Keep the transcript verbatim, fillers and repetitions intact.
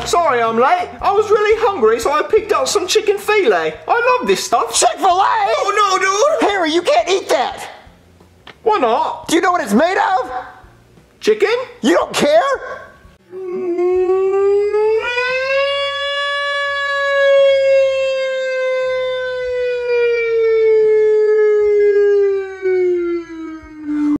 Sorry I'm late. I was really hungry, so I picked up some chicken filet. I love this stuff. Chick-fil-A? Oh no, dude! Harry, you can't eat that. Why not? Do you know what it's made of? Chicken? You don't care?